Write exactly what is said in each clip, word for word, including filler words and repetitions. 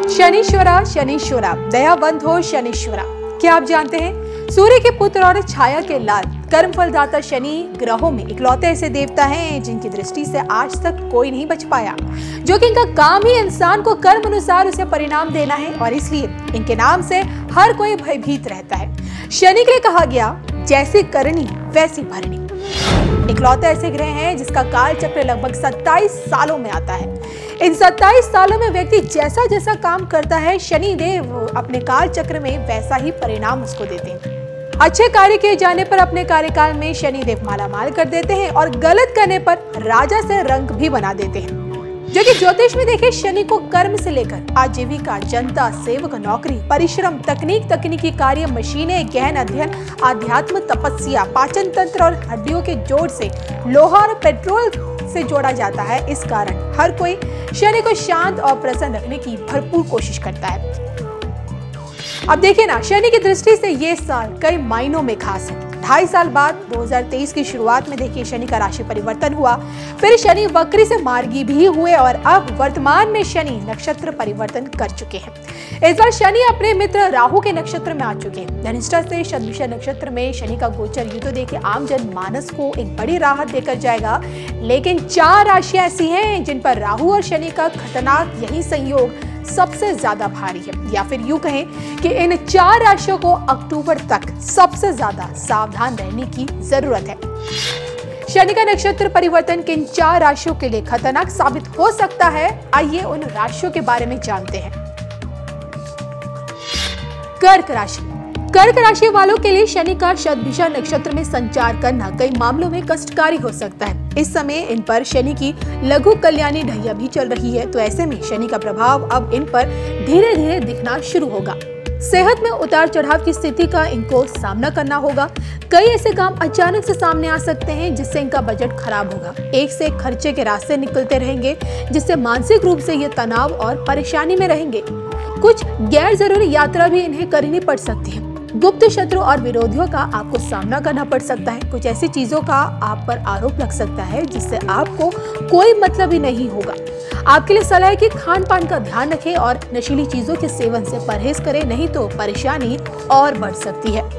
शनीश्वरा शनीश्वरा दयावंत हो शनीश्वरा। क्या आप जानते हैं सूर्य के पुत्र और छाया के लाल कर्म फलदाता शनि ग्रहों में इकलौते ऐसे देवता हैं जिनकी दृष्टि से आज तक कोई नहीं बच पाया, जो कि इनका काम ही इंसान को कर्म अनुसार उसे परिणाम देना है और इसलिए इनके नाम से हर कोई भयभीत रहता है। शनि के लिए कहा गया जैसी करनी वैसी भरनी। इकलौते ऐसे ग्रह हैं जिसका काल चक्र लगभग सत्ताईस सालों में आता है। इन सत्ताईस सालों में व्यक्ति जैसा जैसा काम करता है शनि देव अपने काल चक्र में वैसा ही परिणाम उसको देते हैं। अच्छे कार्य किए जाने पर अपने कार्यकाल में शनि देव मालामाल कर देते हैं और गलत करने पर राजा से रंक भी बना देते हैं। जो कि ज्योतिष में देखे शनि को कर्म से लेकर आजीविका, जनता, सेवक, नौकरी, परिश्रम, तकनीक, तकनीकी कार्य, मशीनें, गहन अध्ययन, आध्यात्म, तपस्या, पाचन तंत्र और हड्डियों के जोड़ से लोहा और पेट्रोल से जोड़ा जाता है। इस कारण हर कोई शनि को शांत और प्रसन्न रखने की भरपूर कोशिश करता है। अब देखिए ना, शनि की दृष्टि से ये साल कई मायनों में खास है। ढाई साल बाद दो हज़ार तेईस की शुरुआत में देखिए शनि का राशि परिवर्तन हुआ, फिर शनि वक्री से मार्गी भी हुए और अब वर्तमान में शनि नक्षत्र परिवर्तन कर चुके हैं। इस बार शनि अपने मित्र राहु के नक्षत्र में आ चुके हैं। धनिष्ठा से शतभिषा नक्षत्र में शनि का गोचर यूं तो देखिए आम जनमानस को एक बड़ी राहत देकर जाएगा, लेकिन चार राशियां ऐसी हैं जिन पर राहु और शनि का खतरनाक यही संयोग सबसे ज्यादा भारी है, या फिर यूं कहें कि इन चार राशियों को अक्टूबर तक सबसे ज्यादा सावधान रहने की जरूरत है। शनि का नक्षत्र परिवर्तन किन चार राशियों के लिए खतरनाक साबित हो सकता है, आइए उन राशियों के बारे में जानते हैं। कर्क राशि। कर्क राशि वालों के लिए शनि का शतभिषा नक्षत्र में संचार करना कई मामलों में कष्टकारी हो सकता है। इस समय इन पर शनि की लघु कल्याणी ढैया भी चल रही है, तो ऐसे में शनि का प्रभाव अब इन पर धीरे धीरे दिखना शुरू होगा। सेहत में उतार चढ़ाव की स्थिति का इनको सामना करना होगा। कई ऐसे काम अचानक से सामने आ सकते हैं जिससे इनका बजट खराब होगा। एक से एक खर्चे के रास्ते निकलते रहेंगे जिससे मानसिक रूप से ये तनाव और परेशानी में रहेंगे। कुछ गैर जरूरी यात्रा भी इन्हें करनी पड़ सकती है। गुप्त शत्रु और विरोधियों का आपको सामना करना पड़ सकता है। कुछ ऐसी चीजों का आप पर आरोप लग सकता है जिससे आपको कोई मतलब ही नहीं होगा। आपके लिए सलाह है कि खान पान का ध्यान रखें और नशीली चीजों के सेवन से परहेज करें, नहीं तो परेशानी और बढ़ सकती है।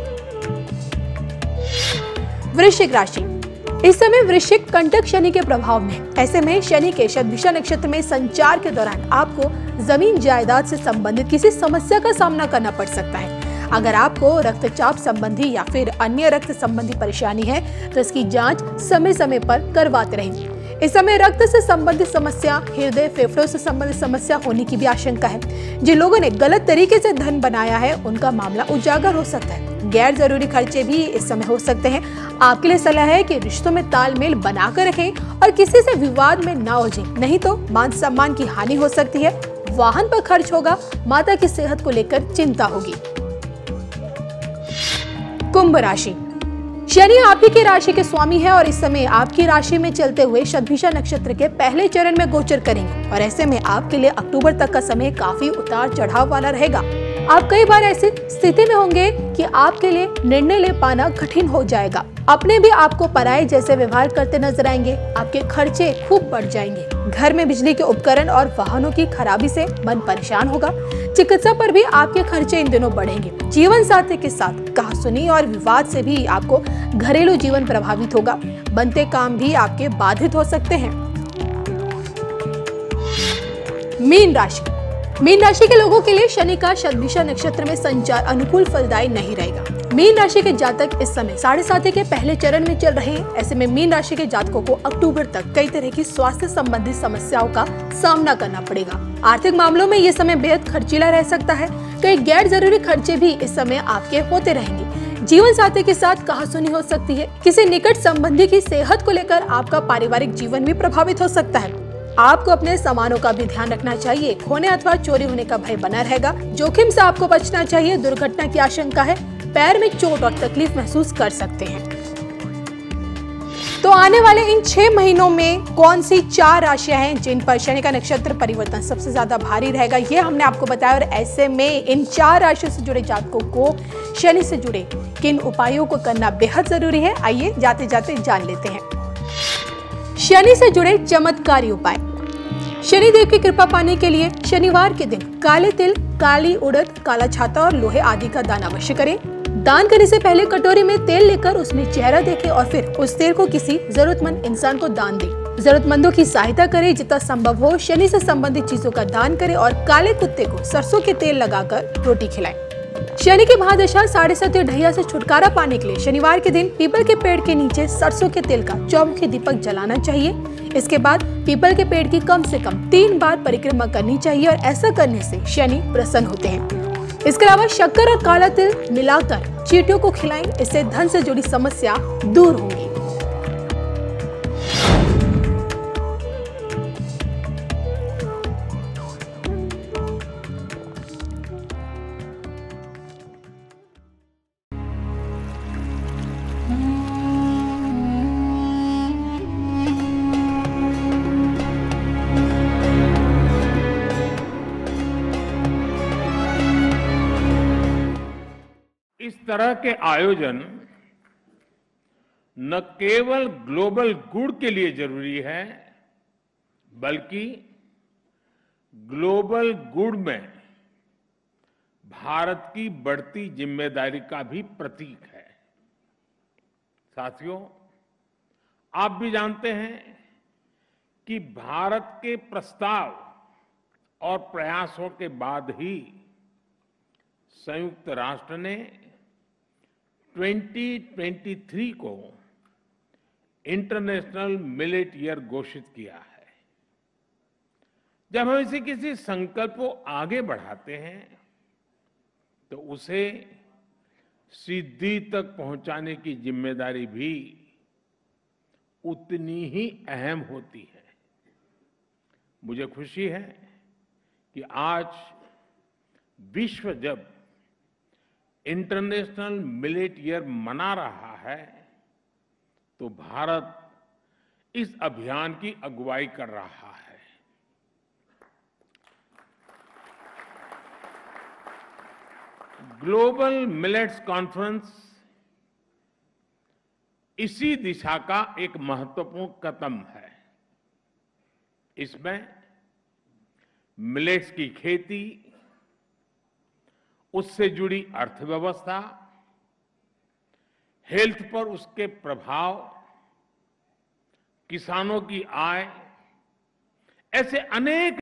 वृश्चिक राशि। इस समय वृश्चिक कंटक शनि के प्रभाव में, ऐसे में शनि के शतभिषा नक्षत्र में संचार के दौरान आपको जमीन जायदाद से संबंधित किसी समस्या का सामना करना पड़ सकता है। अगर आपको रक्तचाप संबंधी या फिर अन्य रक्त संबंधी परेशानी है तो इसकी जांच समय समय पर करवाते रहें। इस समय रक्त से संबंधित समस्या, हृदय फेफड़ों से संबंधित समस्या होने की भी आशंका है। जिन लोगों ने गलत तरीके से धन बनाया है उनका मामला उजागर हो सकता है। गैर जरूरी खर्चे भी इस समय हो सकते हैं। आपके लिए सलाह है कि रिश्तों में तालमेल बनाकर रखें और किसी से विवाद में ना उलझें, नहीं तो मान सम्मान की हानि हो सकती है। वाहन पर खर्च होगा। माता की सेहत को लेकर चिंता होगी। कुंभ राशि। शनि आप ही की राशि के स्वामी है और इस समय आपकी राशि में चलते हुए शतभिषा नक्षत्र के पहले चरण में गोचर करेंगे और ऐसे में आपके लिए अक्टूबर तक का समय काफी उतार चढ़ाव वाला रहेगा। आप कई बार ऐसी स्थिति में होंगे कि आपके लिए निर्णय ले पाना कठिन हो जाएगा। अपने भी आपको पराये जैसे व्यवहार करते नजर आएंगे। आपके खर्चे खूब बढ़ जाएंगे। घर में बिजली के उपकरण और वाहनों की खराबी से मन परेशान होगा। चिकित्सा पर भी आपके खर्चे इन दिनों बढ़ेंगे। जीवन साथी के साथ कहासुनी और विवाद से भी आपको घरेलू जीवन प्रभावित होगा। बनते काम भी आपके बाधित हो सकते हैं। मीन राशि। मीन राशि के लोगों के लिए शनि का शतभिषा नक्षत्र में संचार अनुकूल फलदायी नहीं रहेगा। मीन राशि के जातक इस समय साढ़े साथी के पहले चरण में चल रहे हैं। ऐसे में मीन राशि के जातकों को अक्टूबर तक कई तरह की स्वास्थ्य संबंधी समस्याओं का सामना करना पड़ेगा। आर्थिक मामलों में ये समय बेहद खर्चीला रह सकता है। कई गैर जरूरी खर्चे भी इस समय आपके होते रहेंगे। जीवन साथी के साथ कहासुनी हो सकती है। किसी निकट संबंधी की सेहत को लेकर आपका पारिवारिक जीवन भी प्रभावित हो सकता है। आपको अपने सामानों का भी ध्यान रखना चाहिए। खोने अथवा चोरी होने का भय बना रहेगा। जोखिम से आपको बचना चाहिए। दुर्घटना की आशंका है। पैर में चोट और तकलीफ महसूस कर सकते हैं। तो आने वाले इन छह महीनों में कौन सी चार राशियां हैं जिन पर शनि का नक्षत्र परिवर्तन सबसे ज्यादा भारी रहेगा, ये हमने आपको बताया। और ऐसे में इन चार राशियों से जुड़े जातकों को शनि से जुड़े किन उपायों को करना बेहद जरूरी है, आइए जाते जाते जान लेते हैं। शनि से जुड़े चमत्कारी उपाय। शनिदेव की कृपा पाने के लिए शनिवार के दिन काले तिल, काली उड़द, काला छाता और लोहे आदि का दान अवश्य करें। दान करने से पहले कटोरी में तेल लेकर उसमें चेहरा देखें और फिर उस तेल को किसी जरूरतमंद इंसान को दान दें। जरूरतमंदों की सहायता करें, जितना संभव हो शनि से संबंधित चीजों का दान करें और काले कुत्ते को सरसों के तेल लगाकर रोटी खिलाएं। शनि की महादशा साढ़े सात ढैया से छुटकारा पाने के लिए शनिवार के दिन पीपल के पेड़ के नीचे सरसों के तेल का चौमुखी दीपक जलाना चाहिए। इसके बाद पीपल के पेड़ की कम से कम तीन बार परिक्रमा करनी चाहिए और ऐसा करने से शनि प्रसन्न होते हैं। इसके अलावा शक्कर और काला तिल मिलाकर चींटियों को खिलाएं, इससे धन से जुड़ी समस्या दूर होंगी। इस तरह के आयोजन न केवल ग्लोबल गुड के लिए जरूरी है, बल्कि ग्लोबल गुड में भारत की बढ़ती जिम्मेदारी का भी प्रतीक है। साथियों, आप भी जानते हैं कि भारत के प्रस्ताव और प्रयासों के बाद ही संयुक्त राष्ट्र ने दो हज़ार तेईस को इंटरनेशनल मिलेट ईयर घोषित किया है। जब हम इसे किसी संकल्प को आगे बढ़ाते हैं तो उसे सिद्धि तक पहुंचाने की जिम्मेदारी भी उतनी ही अहम होती है। मुझे खुशी है कि आज विश्व जब इंटरनेशनल मिलेट ईयर मना रहा है तो भारत इस अभियान की अगुवाई कर रहा है। ग्लोबल मिलेट्स कॉन्फ्रेंस इसी दिशा का एक महत्वपूर्ण कदम है। इसमें मिलेट्स की खेती, उससे जुड़ी अर्थव्यवस्था, हेल्थ पर उसके प्रभाव, किसानों की आय, ऐसे अनेक